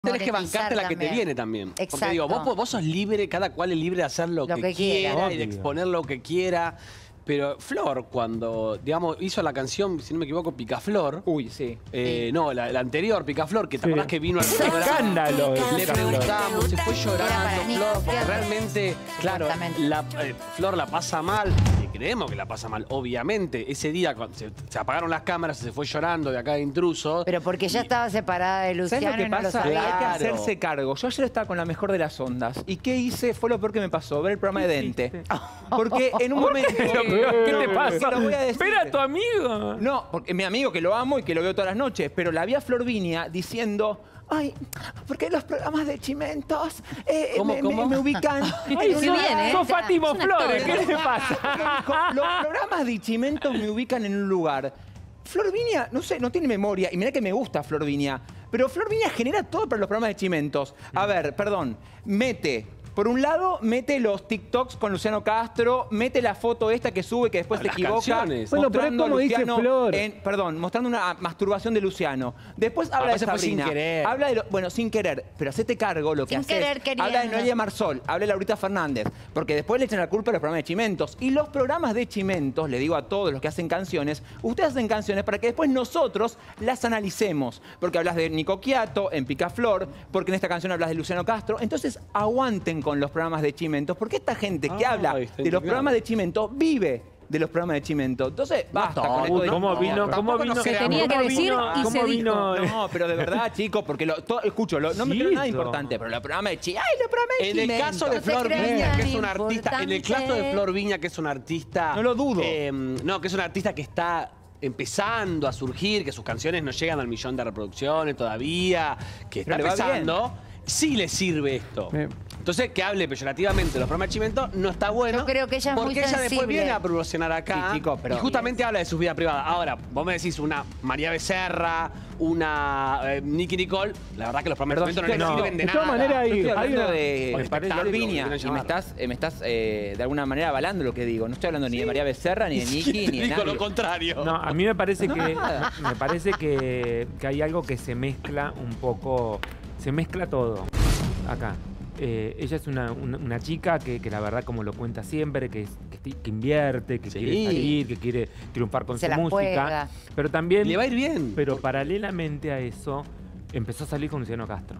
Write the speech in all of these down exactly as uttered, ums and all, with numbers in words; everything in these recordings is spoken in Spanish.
Tenés que bancarte la que te viene también. Exacto. Porque digo, vos, vos sos libre, cada cual es libre de hacer lo, Lo que, que quiera, quiera. y de exponer lo que quiera. Pero Flor, cuando, digamos, hizo la canción, si no me equivoco, Picaflor. Uy, sí. Eh, Sí. No, la, la anterior, Picaflor, que te Sí. acordás que vino al Escándalo. de Le Picaflor. preguntamos, se fue Era para llorando, Nico, Flor, porque fíjate. realmente, claro, Supuestamente. la, eh, Flor la pasa mal, y creemos que la pasa mal, obviamente. Ese día, cuando se, se apagaron las cámaras, se fue llorando de acá de Intrusos. Pero porque ya Y- estaba separada de ¿Sabes Luciano lo que y no lo pasa? sabía. Hay que Claro. hacerse cargo. Yo ayer estaba con la mejor de las ondas. ¿Y qué hice? Fue lo peor que me pasó, ver el programa de Dente. Porque en un momento... ¿Qué te pasa? Que lo voy a decir. Espera a tu amigo. No, porque mi amigo que lo amo y que lo veo todas las noches, pero la vi a Flor Viña diciendo... Ay, porque los programas de Chimentos eh, ¿Cómo, me, cómo? me- me ubican... Ay, Muy sos, bien, ¿eh? sos Fátima Es una Flores, actora. ¿qué le pasa? Los programas de Chimentos me ubican en un lugar. Flor Viña, no sé, no tiene memoria. Y mira que me gusta Flor Viña. Pero Flor Viña genera todo para los programas de Chimentos. A ver, perdón. Mete... Por un lado, mete los TikToks con Luciano Castro, mete la foto esta que sube que después Ah, se las equivoca. canciones. Bueno, pero es mostrando a como dice Luciano Flor. en- perdón, mostrando una masturbación de Luciano. Después habla Ah, de ese fue Sabrina. sin querer. Habla de lo- bueno, sin querer, pero hacete cargo lo que Sin haces. querer, queriendo. Habla de Noelia Marsol, habla de Laurita Fernández, porque después le echan la culpa a los programas de Chimentos. Y los programas de Chimentos, le digo a todos los que hacen canciones, ustedes hacen canciones para que después nosotros las analicemos. Porque hablas de Nico Quiato en Picaflor, porque en esta canción hablas de Luciano Castro. Entonces aguanten con los programas de Chimentos, porque esta gente que Ah, habla está de los indignado. programas de Chimentos vive de los programas de Chimentos. Entonces, basta todo, con esto de- ¿Cómo No, vino? ¿Cómo tampoco vino? nos Se tenía que ¿Cómo decir vino- y se ¿Cómo vino? No, pero de verdad, chicos, porque lo, todo- escucho, lo- no me creo nada Chito. importante, pero los programas de Chi, ¡ay, los programas de En el Chimentos! caso de No se Flor crean Viña, tan que es una artista, en el caso de importante. Flor Viña, que es una artista... No lo dudo. eh, no, que es una artista que está empezando a surgir, que sus canciones no llegan al millón de reproducciones todavía, que está Pero le va empezando, sí le sirve esto. Eh. Entonces, que hable peyorativamente de los programas de Chimento no está bueno. Yo creo que ella es muy porque ella después sensible. viene a promocionar acá. Sí, chico, pero- y justamente habla de su vida privada. Ahora, vos me decís una María Becerra, una eh, Nicky Nicole, la verdad que los programas de Perdón, Chimento no, no, le sirven de, de todas nada. maneras, Yo hay- estoy hablando una- de Porque Flor espectáculo, Viña lo quieren y me llamar. estás, eh, me estás eh, de alguna manera avalando lo que digo. No estoy hablando ni de María Becerra, ni de Nicky, ni de Digo nadie. lo contrario. No, a mí me parece No, que nada. me parece que, que hay algo que se mezcla un poco, se mezcla todo acá. Eh, ella es una, una- una chica que, que la verdad, como lo cuenta siempre, que, es- que, esti- que invierte, que Sí. quiere salir, que quiere triunfar con Se su la música. juega. Pero también, Le va a ir bien. pero paralelamente a eso, empezó a salir con Luciano Castro.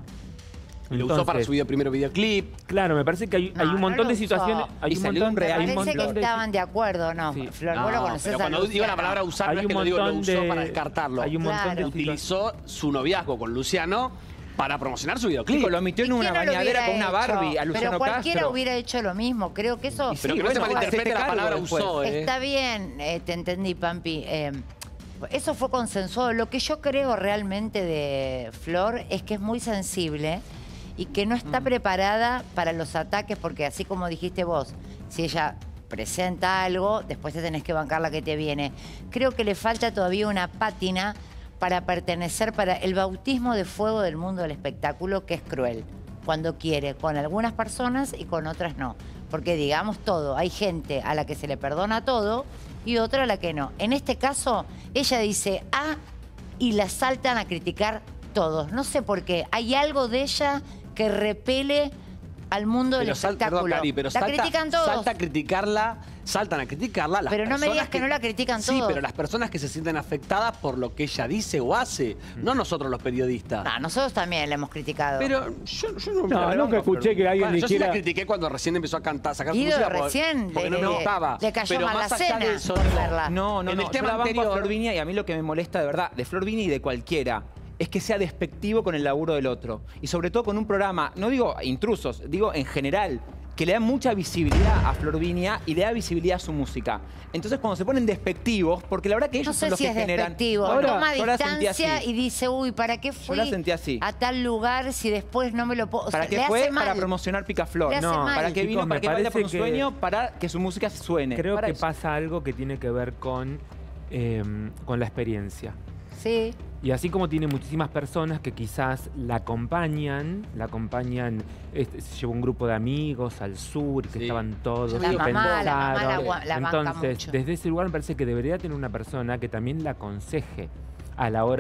Y lo usó para Entonces, su video, primero videoclip. Claro, me parece que hay, No, hay un no montón lo de usó. situaciones. Hay Y un salió montón, un real. hay un Parece que montón de- estaban de acuerdo, ¿no? Sí. Flor, No, vos lo conocés pero a cuando digo la Luciano. palabra usar, Hay no es un que lo digo, lo montón usó de- para descartarlo. hay un montón Claro. de Utilizó su noviazgo con Luciano para promocionar su videoclip. Chico, lo metió en ¿Y una quién no lo bañadera hubiera con una hecho? Barbie a Luciano Pero cualquiera Castro. hubiera hecho lo mismo. Creo que eso... Y Pero sí, que no se bueno, malinterprete hacete la cargo palabra después. usó, ¿eh? Está bien, eh, te entendí, Pampi. Eh, eso fue consensuado. Lo que yo creo realmente de Flor es que es muy sensible y que no está preparada para los ataques, porque así como dijiste vos, si ella presenta algo, después te tenés que bancar la que te viene. Creo que le falta todavía una pátina para pertenecer para el bautismo de fuego del mundo del espectáculo, que es cruel, cuando quiere, con algunas personas y con otras no. Porque digamos todo, hay gente a la que se le perdona todo y otra a la que no. En este caso, ella dice A y la saltan a criticar todos. No sé por qué. Hay algo de ella que repele al mundo del Pero sal- perdón, espectáculo. Cari, pero la salta, critican todos. salta a criticarla, saltan a criticarla las Pero no me personas digas que no la critican Sí, todos. pero las personas que se sienten afectadas por lo que ella dice o hace, no nosotros los periodistas. No, nosotros también la hemos criticado. Pero yo, yo no... No, me nunca escuché que alguien Bueno, yo sí dijera... la critiqué cuando recién empezó a cantar, sacar su Guido música porque- recién porque le- no me le- gustaba. le cayó pero mal la más allá cena de eso, por no. verla. No, no, En no. el tema yo la banco a anterior- Flor Viña y a mí lo que me molesta de verdad de Flor Viña y de cualquiera es que sea despectivo con el laburo del otro. Y sobre todo con un programa, no digo intrusos, digo en general, que le da mucha visibilidad a Flor Viña y le da visibilidad a su música. Entonces cuando se ponen despectivos, porque la verdad que ellos No son sé los si que es generan... despectivo. Ahora, Toma yo la sentí distancia así. y dice, uy, ¿para qué fui la sentí así. a tal lugar si después no me lo puedo...? O ¿Para sea, qué le fue? hace mal. Para promocionar Picaflor. Le hace No, mal. ¿Para qué Chicos, vino? me ¿Para qué baila por un parece que- sueño? Para que su música suene. Creo Para que eso. pasa algo que tiene que ver con, eh, con la experiencia. Sí. Y así como tiene muchísimas personas que quizás la acompañan, la acompañan, este, se llevó un grupo de amigos al sur, que Sí. estaban todos La y mamá, la mamá la pensaron. gua- la banca Entonces, mucho. desde ese lugar me parece que debería tener una persona que también la aconseje a la hora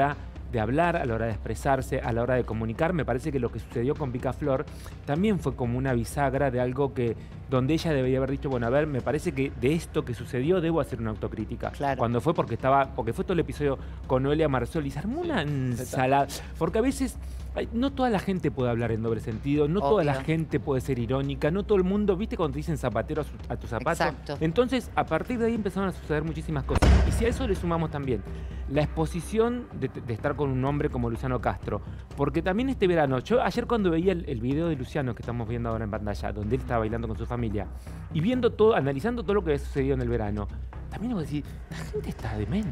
de hablar, a la hora de expresarse, a la hora de comunicar. Me parece que lo que sucedió con Picaflor también fue como una bisagra de algo que donde ella debería haber dicho, bueno, a ver, me parece que de esto que sucedió debo hacer una autocrítica. Claro. Cuando fue porque estaba, porque fue todo el episodio con Noelia Marzoli, se armó una ensalada. Porque a veces ay, no toda la gente puede hablar en doble sentido, no Obvio. toda la gente puede ser irónica, no todo el mundo, ¿viste cuando te dicen zapatero a, su, a tu zapato? Exacto. Entonces, a partir de ahí empezaron a suceder muchísimas cosas. Y si a eso le sumamos también la exposición de, de estar con un hombre como Luciano Castro, porque también este verano, yo ayer cuando veía el, el video de Luciano que estamos viendo ahora en pantalla, donde él estaba bailando con su familia, y viendo todo, analizando todo lo que había sucedido en el verano, también vos decís, la gente está demente.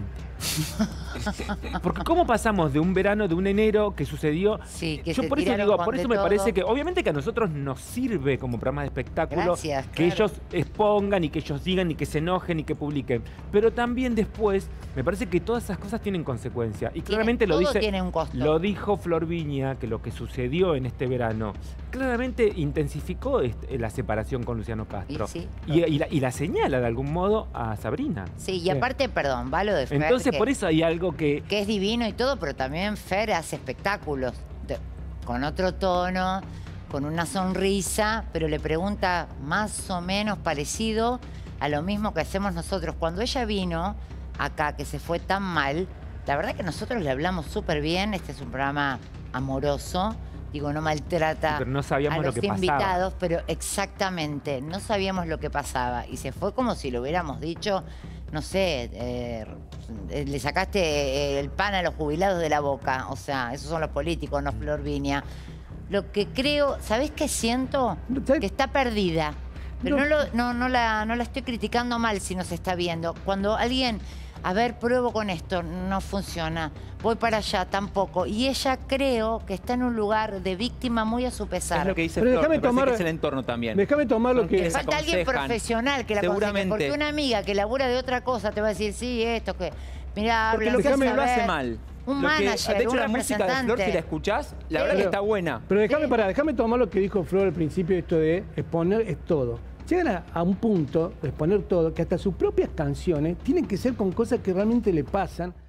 Porque cómo pasamos de un verano, de un enero que sucedió. Sí, que yo se por eso tiraron digo, con por de eso me todo. parece que, obviamente que a nosotros nos sirve como programa de espectáculo Gracias, que claro. ellos expongan y que ellos digan y que se enojen y que publiquen. Pero también después me parece que todas esas cosas tienen consecuencia. Y Tiene- claramente lo todo dice. tiene un costo. Lo dijo Flor Viña, que lo que sucedió en este verano claramente intensificó este- la separación con Luciano Castro. Y sí. Y, y la, y la señala de algún modo a Sabrina. Sí, y aparte, perdón, va lo de Fer, Entonces, que, por eso hay algo que. que es divino y todo, pero también Fer hace espectáculos de- con otro tono, con una sonrisa, pero le pregunta más o menos parecido a lo mismo que hacemos nosotros. Cuando ella vino acá, que se fue tan mal, la verdad que nosotros le hablamos súper bien. Este es un programa amoroso, digo, no maltrata Pero no sabíamos a lo los que pasaba. invitados, pero exactamente, no sabíamos lo que pasaba. Y se fue como si lo hubiéramos dicho, no sé, eh, le sacaste eh, el pan a los jubilados de la boca. O sea, esos son los políticos, no Flor Viña. Lo que creo, ¿sabés qué siento? ¿Sabés? Que está perdida. Pero No. no, lo- no, no, la, no la estoy criticando mal si nos está viendo. Cuando alguien, a ver, pruebo con esto, no funciona, voy para allá, tampoco. Y ella creo que está en un lugar de víctima muy a su pesar. Es lo que dice Pero Flor, déjame me parece tomar- que es el entorno también. Déjame tomar lo Son que... quienes Falta alguien aconsejan. profesional que la aconseje, Seguramente. porque una amiga que labura de otra cosa te va a decir, sí, esto, que... Mirá, Porque habla, lo que sin hace lo hace saber. mal. Un Lo que- manager, de hecho, un la música de Flor, si la representante. escuchás, la Sí. verdad que Pero- está buena. Pero déjame Sí. parar, déjame tomar lo que dijo Flor al principio, esto de exponer es todo. Llegan a, a un punto de exponer todo, que hasta sus propias canciones tienen que ser con cosas que realmente le pasan